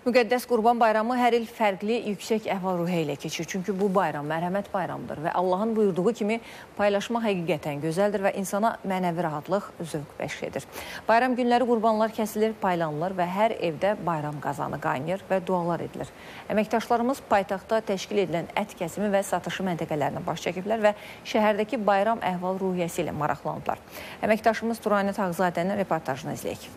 Müqəddəs Qurban Bayramı hər il fərqli, yüksək əhval-ruhiyyə ilə keçir. Çünki bu bayram mərhəmət bayramıdır və Allahın buyurduğu kimi paylaşma həqiqətən gözəldir və insana mənəvi rahatlıq, zövq bəxş edir. Bayram günləri qurbanlar kəsilir, paylanılır və hər evdə bayram qazanı qaynayır və dualar edilir. Əməkdaşlarımız paytaxtda təşkil edilən ət kəsimi və satışı məntəqələrinə baş çəkiblər və şəhərdəki bayram əhval-ruhiyyəsi ilə maraqlanıblar. Əməkdaşımız Turanət Ağzadənin reportajını izləyək.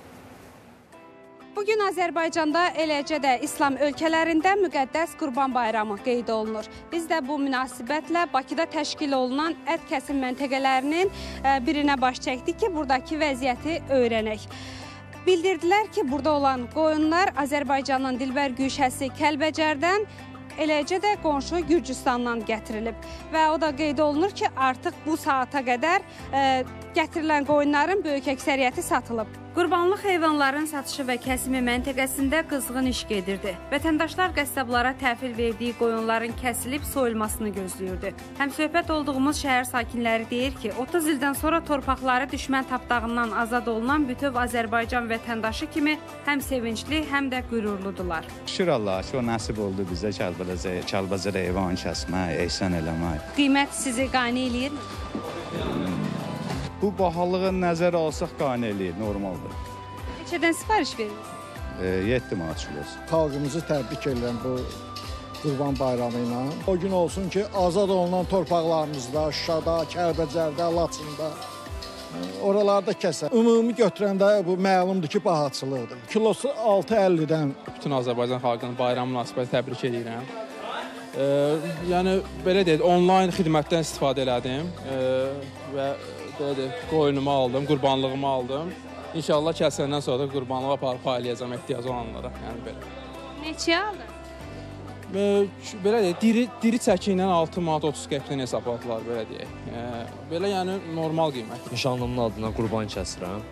Bugün Azərbaycanda, eləcə də İslam ölkələrində Müqəddəs Qurban Bayramı qeyd olunur. Biz də bu münasibətlə Bakıda təşkil olunan ət kəsim məntəqələrinin birinə baş çəkdik ki, buradakı vəziyyəti öyrənək. Bildirdilər ki, burada olan qoyunlar Azərbaycanın dilbər güşəsi Kəlbəcərdən, eləcə də qonşu Gürcüstandan gətirilib və o da qeyd olunur ki, artıq bu saata qədər gətirilən qoyunların böyük əksəriyyəti satılıb. Qurbanlıq heyvanların satışı və kəsimi məntəqəsində qızğın iş gedirdi. Vətəndaşlar qəssablara təhvil verdiyi qoyunların kəsilib soyulmasını gözləyirdi. Həmsöhbət olduğumuz şəhər sakinləri deyir ki, 30 ildən sonra torpaqları düşmən tapdağından azad olunan bütöv Azərbaycan vətəndaşı kimi həm sevincli, həm də qürurludular. Şükür Allah ki, o nəsib oldu bizə Kəlbəcərə heyvan kəsmək, ehsan eləmək. Qiymət sizi qane eləyirmi? Bu bahalığı nəzərə alsaq qane eləyir, normaldır. Neçədən sifariş verirsiniz? 7 manat kilosu. Xalqımızı təbrik edirəm bu Qurban Bayramı ilə. O gün olsun ki, azad olunan torpaqlarımızda, Şuşada, Kəlbəcərdə, Laçında, oralarda kəsər. Ümumi götürəndə bu məlumdur ki, bahaçılıqdır. Kilosu 6.50-dən. Bütün Azərbaycan xalqının bayram münasibəti təbrik edirəm. Yəni, belə deyək, onlayn xidmətdən istifadə elədim və qoyunumu aldım, qurbanlığımı aldım. İnşallah kəsəndən sonra da qurbanlığa aparıb paylayacağım ehtiyacı olanlara. Yəni belə. Neçəyə aldın? Belə deyək, diri çəki ilə 6 manat 30 qəpikdən hesabladılar, belə deyək. Belə yəni normal qiymət. Nişanlımın adına qurban kəsirəm.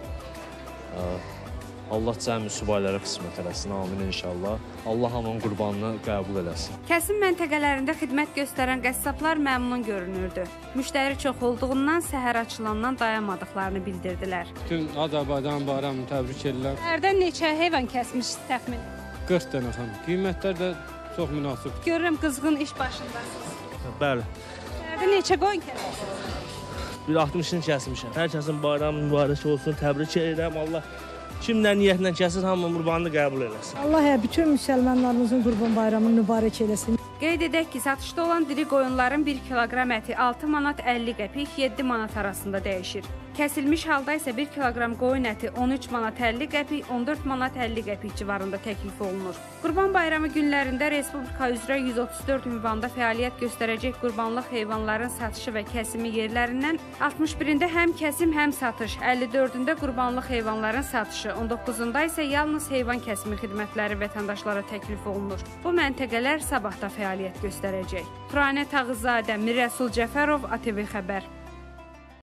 Allah cəmi subaylara qismət eləsin, amin inşallah. Allah hamının qurbanını qəbul eləsin. Kəsim məntəqələrində xidmət göstərən qəssablar məmnun görünürdü. Müştəri çox olduğundan səhər açılandan dayanmadıqlarını bildirdilər. Bütün Azərbaycan bayramını təbrik edirlər. Səhərdən neçə heyvan kəsmişsiniz təxmin? 40 dənə xanım. Qiymətlər də çox münasib. Görürəm qızğın iş başındasınız. Bəli. Səhərdə neçə qoyun kəsmişsiniz? Bir 60-ını kəsmişəm. Hər kəsin bayramı mübarək olsun, təbrik edirəm. Allah kimdən niyyətlə kəsir, hamının qurbanını qəbul eləsin. Allah bütün müsəlmanlarımızın qurban bayramını mübarək eləsin. Qeyd edək ki, satışda olan diri qoyunların 1 kiloqram əti 6 manat 50 qəpik, 7 manat arasında dəyişir. Kəsilmiş halda isə 1 kiloqram qoyun əti 13 manat 50 qəpik, 14 manat 50 qəpik civarında təklif olunur. Qurban bayramı günlərində Respublika üzrə 134 ünvanda fəaliyyət göstərəcək qurbanlıq heyvanların satışı və kəsimi yerlərindən 61-də həm kəsim, həm satış, 54-də qurbanlıq heyvanların satışı, 19-da isə yalnız heyvan kəsimi xidmətləri vətəndaşlara təklif olunur. Bu məntəqələr sabahda fəaliyyət göstərəcək. Turanət Ağzadə, Mirəsul Cəfərov, ATV Xəbər.